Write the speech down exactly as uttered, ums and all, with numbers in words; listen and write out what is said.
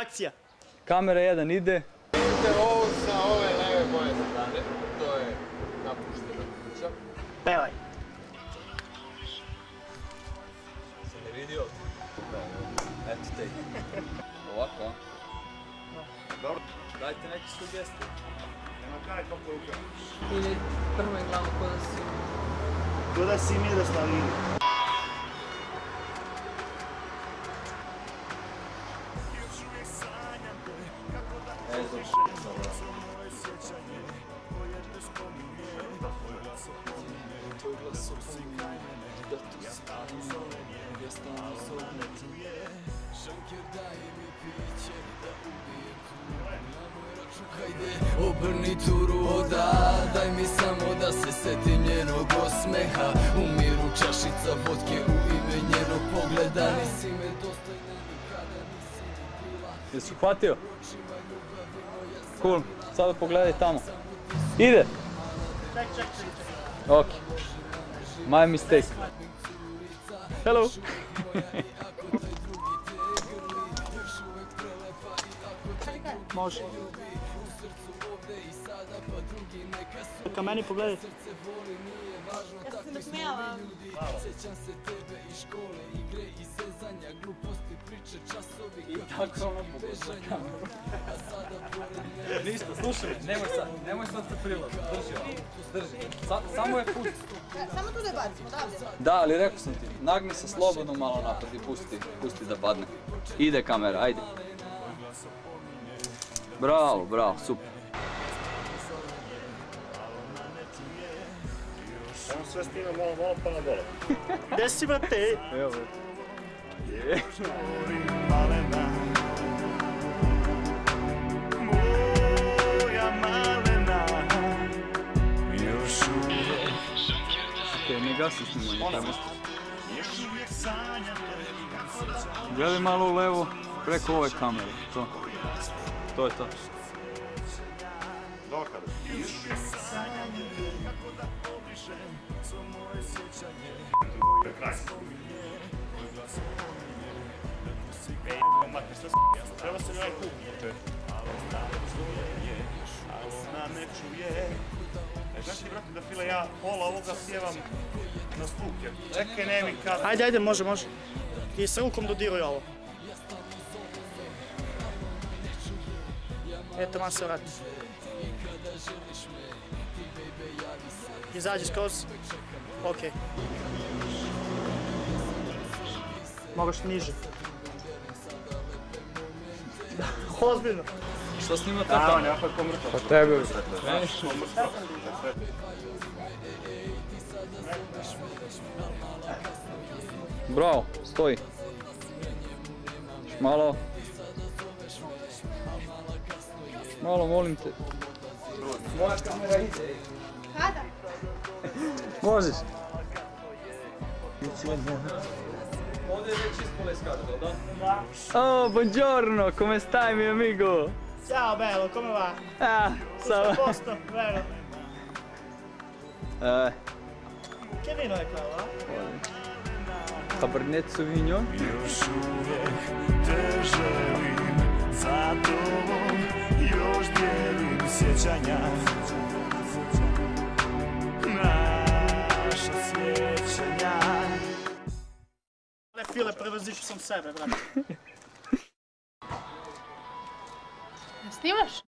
Akcija. Kamera jedan ide. Vidite ovo sa ove leve moje strane, to je napuštena kuća. Pevaj. Si ne vidio? Eto te. Ovako, a? Dobro. Dajte neke sugestije. Nema kaj to poruka. Ili prvo i glavno ko da si... Ko da si Miroslavini. Obrni turu oda, daj mi samo da se setim njenog osmeha. U miru čašica vodke u ime njenog pogleda. Nisi me dostojna nikada, nisi mi bila. Jesi uhvatio? Cool, sada pogledaj tamo. Ide! Ček, ček, ček, ček. Ok. My mistake. Hello! Može. Ka meni pogledaj. Ja sam se nasmijala. I tako ono pogledaj na kameru. Ništa, slušaj, nemoj sad, nemoj sad se prilaziti, drži ovo, drži. Samo je pusti. Samo tu da je bacimo, odavde. Da, ali rekao sam ti, nagni se slobodno malo napad i pusti, pusti da padne. Ide kamera, ajde. Bravo, bravo, super. Samo sve snima malo, malo pa na dole. Gde si, brate? Evo. Je. Okej, ne gasi snimanje, tamo ste. Gledaj malo u levo, preko ove kamere, to. To je to. Dokada? Treba se mi ovaj kuk početi. Ona ne čuje. Znaš ti, brate, da File, ja pola ovoga pjevam na sluk, jer čekaj, ne mi kada. Ajde, ajde, može, može. Ti s rukom dodiruj ovo. Eto, man se vrati. Izađi skroz. Okej. Mogaš niže. Ozbiljno. Što snimate tamo? Ja pa pomrtao. Pa tebe. Bravo, stoji. Još malo. Malo, molim te. Moja kamera ide. Kada? Možeš. Ovdje je već ispole skadro, da? Da. Oh, buongiorno, come stai mio amico? Ciao, bello, come va? Ah, Tutto a posto, vero? Eh, Che vino è quello, eh? Cabernet Sauvignon. Još uvek te želim, za tobom još dijelim sjećanja. Naša sjećanja. Ne, File, prevaziću sam sebe, brate. Snimaš?